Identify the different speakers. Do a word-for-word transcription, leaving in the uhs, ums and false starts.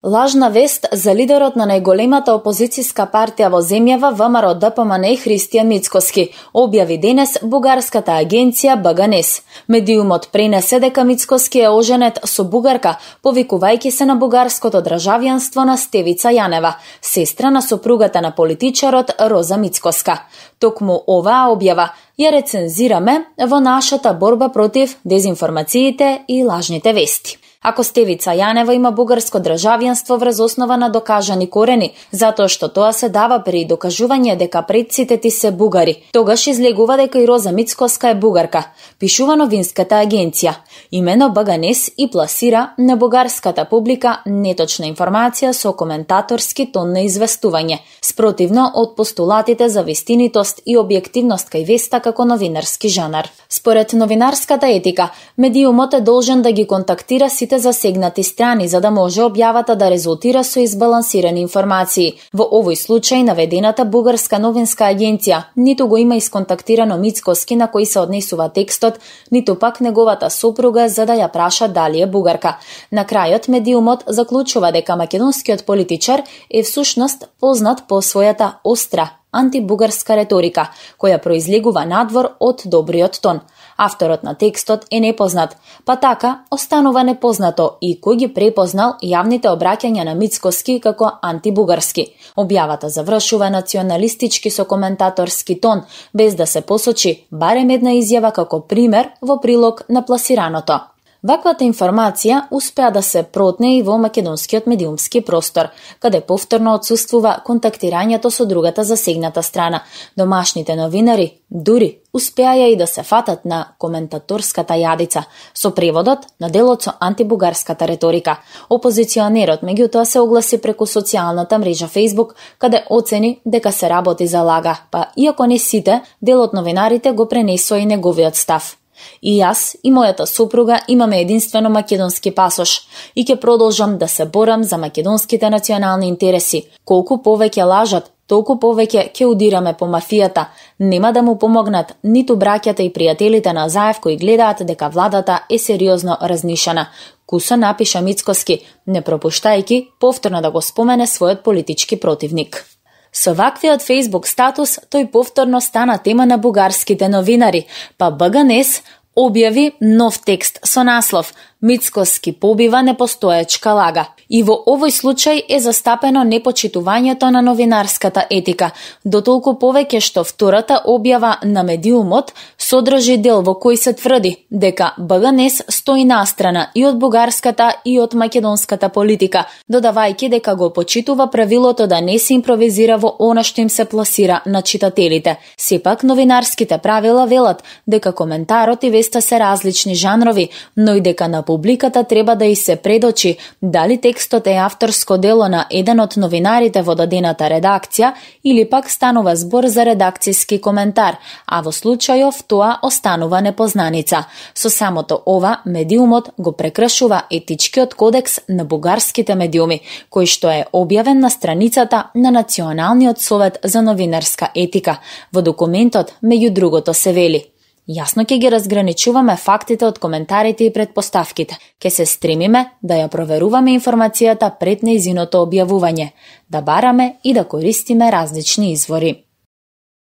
Speaker 1: Лажна вест за лидерот на најголемата опозицијска партија во земјава ВМРО Д П М Н Христијан Мицкоски, објави денес бугарската агенција Б Г Н С. Медиумот пренесе дека Мицкоски е оженет со бугарка, повикувајќи се на бугарското државјанство на Стевица Јанева, сестра на сопругата на политичарот Роза Мицкоска. Токму оваа објава ја рецензираме во нашата борба против дезинформациите и лажните вести. Ако Стевица Јанева има бугарско државјанство врз основа на докажани корени, затоа што тоа се дава при докажување дека предците ти се бугари, тогаш излегува дека и Роза Мицкоска е бугарка, пишува новинската агенција. Имено Б Г Н С и пласира на бугарската публика неточна информација со коментаторски тон на известување, спротивно од постулатите за вистинитост и објективност кај веста како новинарски жанар. Според новинарската етика, медиумот е должен да ги контактира сите засегнати страни за да може објавата да резултира со избалансирани информации. Во овој случај наведената бугарска новинска агенција ниту го има исконтактирано Мицкоски на кој се однесува текстот, ниту пак неговата сопруга за да ја праша дали е бугарка. На крајот медиумот заклучува дека македонскиот политичар е всушност познат по својата остра антибугарска реторика, која произлегува надвор од добриот тон. Авторот на текстот е непознат, па така останува непознато и кој ги препознал јавните обраќања на Мицкоски како антибугарски. Објавата завршува националистички со коментаторски тон, без да се посочи барем една изјава како пример во прилог на пласираното. Ваквата информација успеа да се протне и во македонскиот медиумски простор, каде повторно отсуствува контактирањето со другата засегната страна. Домашните новинари дури успеаја и да се фатат на коментаторската јадица, со преводот на делот со антибугарската реторика. Опозиционерот меѓутоа се огласи преку социјалната мрежа Facebook, каде оцени дека се работи за лага, па иако не сите, дел од новинарите го пренесоа и неговиот став. И јас и мојата сопруга имаме единствено македонски пасош и ќе продолжам да се борам за македонските национални интереси. Колку повеќе лажат, толку повеќе ќе удираме по мафијата. Нема да му помогнат ниту браќата и пријателите на Заев кои гледаат дека владата е сериозно разнишана. Кусо напиша Мицкоски, не пропуштајќи повторно да го спомене својот политички противник. Со ваквиот Facebook статус, тој повторно стана тема на бугарските новинари, па Б Г Н С објави нов текст со наслов Мицкоски побива непостоечка лага. И во овој случај е застапено непочитувањето на новинарската етика, дотолку повеќе што втората објава на медиумот содржи дел во кој се тврди дека Б Г Н С стои настрана и од бугарската и од македонската политика, додавајќи дека го почитува правилото да не се импровизира во она што им се пласира на читателите. Сепак новинарските правила велат дека коментарот и веста се различни жанрови, но и дека на публиката треба да и се предочи дали текстот е авторско дело на еден од новинарите во дадената редакција или пак станува збор за редакцијски коментар, а во случајов тоа останува непознаница. Со самото ова, медиумот го прекршува етичкиот кодекс на бугарските медиуми, кој што е објавен на страницата на Националниот совет за новинарска етика. Во документот, меѓу другото, се вели: Јасно ќе ги разграничуваме фактите од коментарите и предпоставките. Ке се стремиме да ја проверуваме информацијата пред нејзиното објавување, да бараме и да користиме различни извори.